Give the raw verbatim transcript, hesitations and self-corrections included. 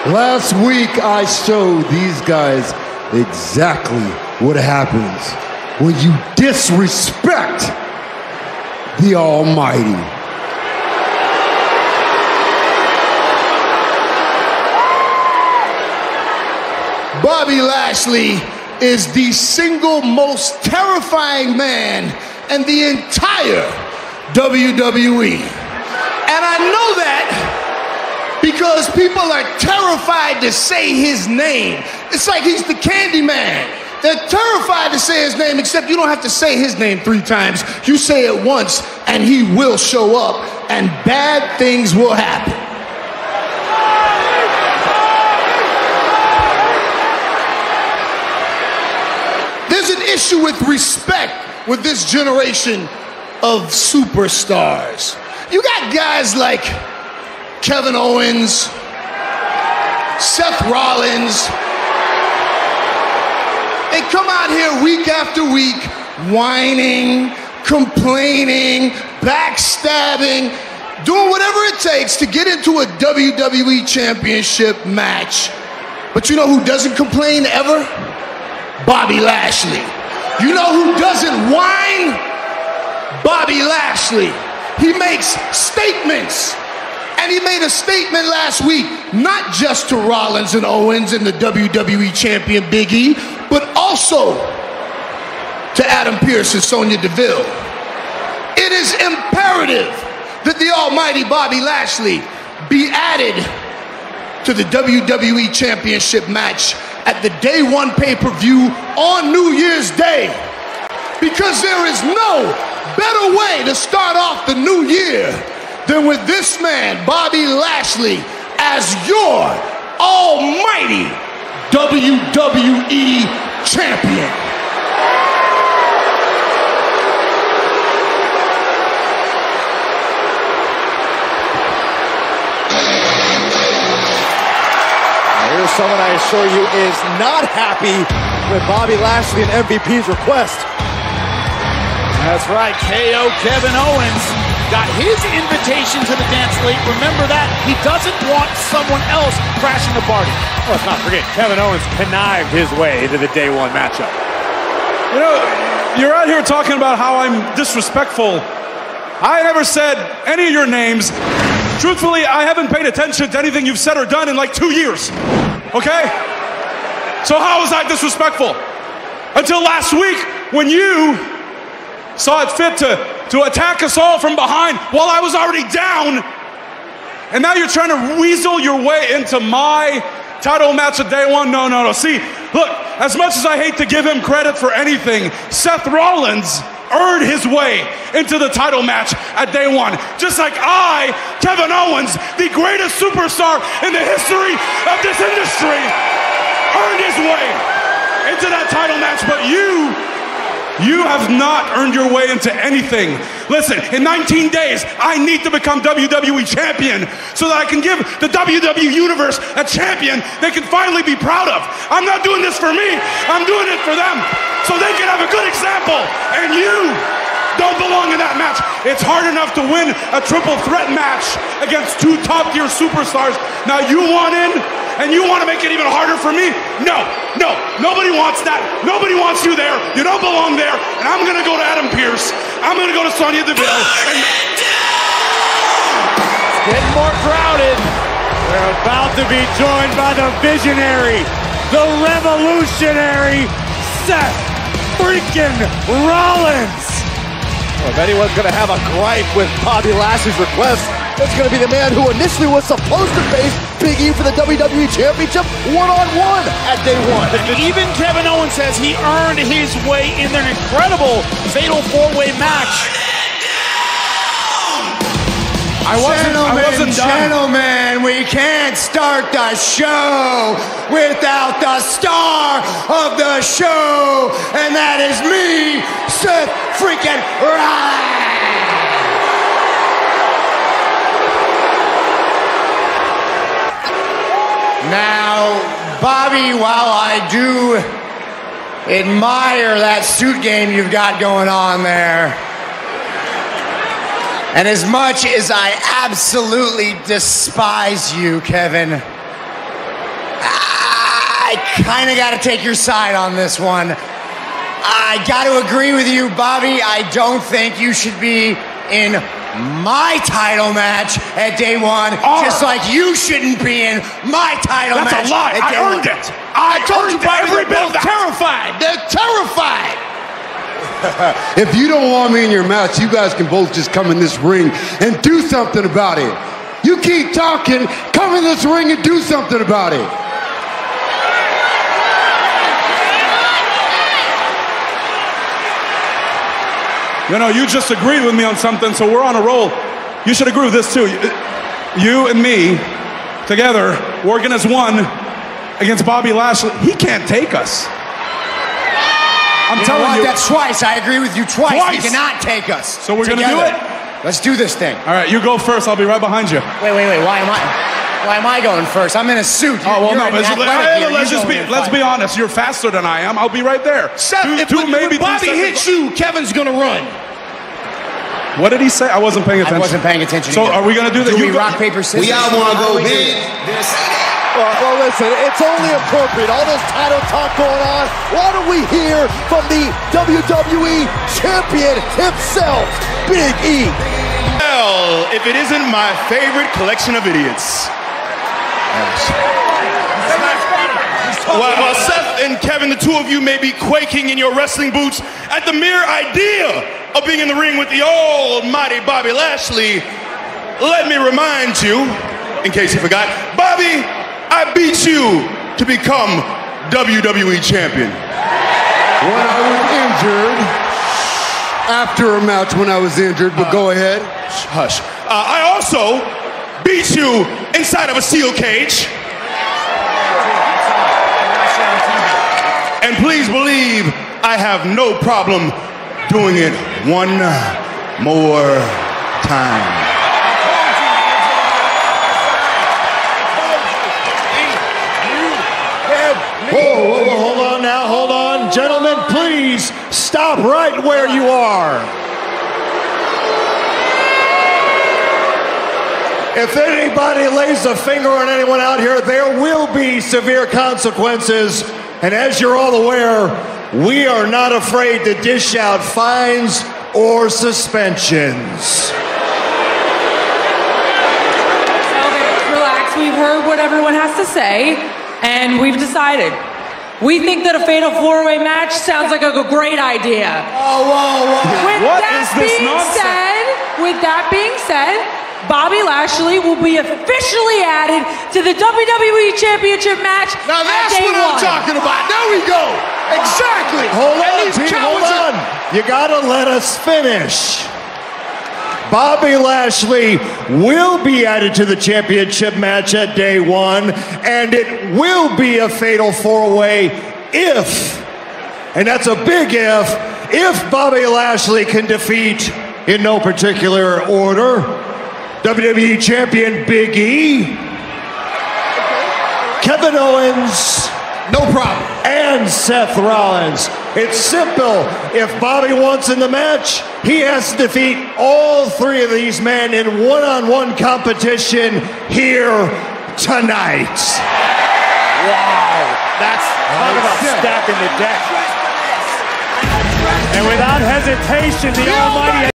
Last week, I showed these guys exactly what happens when you disrespect the Almighty. Bobby Lashley is the single most terrifying man in the entire W W E. And I know that because people are terrified to say his name. It's like he's the Candy Man. They're terrified to say his name, except you don't have to say his name three times. You say it once, and he will show up, and bad things will happen. There's an issue with respect with this generation of superstars. You got guys like Kevin Owens, Seth Rollins. They come out here week after week, whining, complaining, backstabbing, doing whatever it takes to get into a W W E championship match. But you know who doesn't complain ever? Bobby Lashley. You know who doesn't whine? Bobby Lashley. He makes statements. And he made a statement last week, not just to Rollins and Owens and the W W E champion Big E, but also to Adam Pearce and Sonya Deville. It is imperative that the almighty Bobby Lashley be added to the W W E championship match at the day one pay-per-view on New Year's Day. Because there is no better way to start off the new year than with this man, Bobby Lashley, as your almighty W W E champion. Here's someone I assure you is not happy with Bobby Lashley and M V P's request. That's right, K O Kevin Owens got his invitation to the dance late. Remember that. He doesn't want someone else crashing the party. Let's not forget, Kevin Owens connived his way into the day one matchup. You know, you're out here talking about how I'm disrespectful. I never said any of your names. Truthfully, I haven't paid attention to anything you've said or done in like two years. Okay? So how was I disrespectful? Until last week when you saw it fit to, to attack us all from behind while I was already down. And now you're trying to weasel your way into my title match of day one. No, no, no. See, look, as much as I hate to give him credit for anything, Seth Rollins earned his way into the title match at day one. Just like I, Kevin Owens, the greatest superstar in the history of this industry, earned his way into that title match. But you, you have not earned your way into anything. Listen, in nineteen days, I need to become W W E champion so that I can give the W W E Universe a champion they can finally be proud of. I'm not doing this for me. I'm doing it for them so they can have a good example. And you don't belong in that match. It's hard enough to win a triple threat match against two top-tier superstars. Now you want in? And you want to make it even harder for me? No, no, nobody wants that. Nobody wants you there. You don't belong there. And I'm going to go to Adam Pearce. I'm going to go to Sonya Deville. And it's getting more crowded. We're about to be joined by the visionary, the revolutionary Seth freaking Rollins. Well, if anyone's going to have a gripe with Bobby Lashley's request, it's going to be the man who initially was supposed to face Big E for the W W E Championship one-on-one at day one. And even Kevin Owens says he earned his way in an incredible fatal four-way match. I wasn't, Gentlemen, I wasn't done. Gentlemen, we can't start the show without the star of the show, and that is me, Seth freaking Rollins. Now, Bobby, while I do admire that suit game you've got going on there, and as much as I absolutely despise you, Kevin, I kind of got to take your side on this one. I got to agree with you, Bobby. I don't think you should be in my title match at day one, oh. just like you shouldn't be in my title That's match. That's a lie. At I day earned one. it. I, I told you, Bobby, every they're bit of both that. terrified. They're terrified. If you don't want me in your match, you guys can both just come in this ring and do something about it. You keep talking, come in this ring and do something about it. You know, you just agreed with me on something, so we're on a roll. You should agree with this too. You and me, together, working as one against Bobby Lashley. He can't take us. I'm you telling know what? you. That's twice. I agree with you twice. Twice. He cannot take us. So we're together. gonna do it? Let's do this thing. All right, you go first. I'll be right behind you. Wait, wait, wait. Why am I? Why am I going first? I'm in a suit. Oh well, You're no. in But athletic hey, gear. let's You just go be in let's fight. be honest. You're faster than I am. I'll be right there. Seth, two, if, two, when, maybe when Bobby three hits seconds. you, Kevin's gonna run. What did he say? I wasn't paying attention. I wasn't paying attention. So either. are we gonna do that? Do You we go- rock paper scissors? We all want to How go do we do big. it? Well, well, listen, it's only appropriate. All this title talk going on. Why don't we hear from the W W E champion himself, Big E? Well, if it isn't my favorite collection of idiots. While, while Seth and Kevin, the two of you may be quaking in your wrestling boots at the mere idea of being in the ring with the almighty Bobby Lashley, let me remind you, in case you forgot, Bobby, I beat you to become W W E champion. When I was injured, after a match when I was injured, but uh, go ahead. Hush. Uh, I also beat you inside of a steel cage. And please believe I have no problem doing it one more time. Whoa, whoa, whoa, hold on now, hold on. Gentlemen, please stop right where you are. If anybody lays a finger on anyone out here, there will be severe consequences. And as you're all aware, we are not afraid to dish out fines or suspensions. Okay, relax. We've heard what everyone has to say, and we've decided. We think that a fatal four-way match sounds like a great idea. Oh, whoa, whoa. With What that is this being nonsense? said, with that being said, Bobby Lashley will be officially added to the W W E Championship match Now at that's day what one. I'm talking about. There we go. Exactly. Hold And on, these Pete, hold cowards are- on. You gotta let us finish. Bobby Lashley will be added to the championship match at day one, and it will be a fatal four-way if, and that's a big if, if Bobby Lashley can defeat, in no particular order, W W E Champion Big E, Kevin Owens, No problem. and Seth Rollins. It's simple. If Bobby wants in the match, he has to defeat all three of these men in one-on-one competition here tonight. Wow, that's talk about stacking the deck. And without hesitation, the almighty